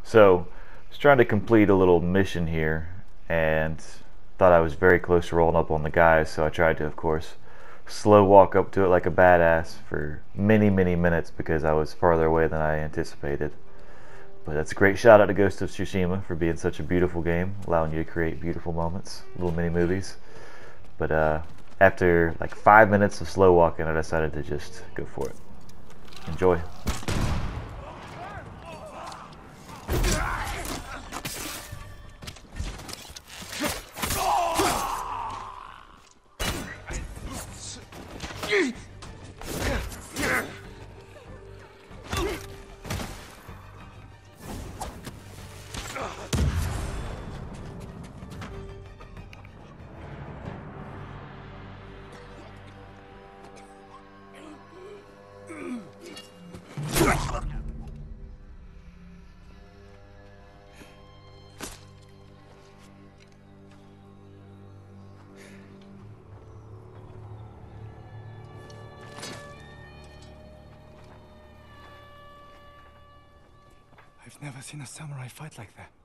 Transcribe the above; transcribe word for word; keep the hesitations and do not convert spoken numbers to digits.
So, I was trying to complete a little mission here, and thought I was very close to rolling up on the guys, so I tried to, of course, slow walk up to it like a badass for many, many minutes because I was farther away than I anticipated. But that's a great shout out to Ghost of Tsushima for being such a beautiful game, allowing you to create beautiful moments, little mini movies. But uh, after like five minutes of slow walking, I decided to just go for it. Enjoy. I've never seen a samurai fight like that.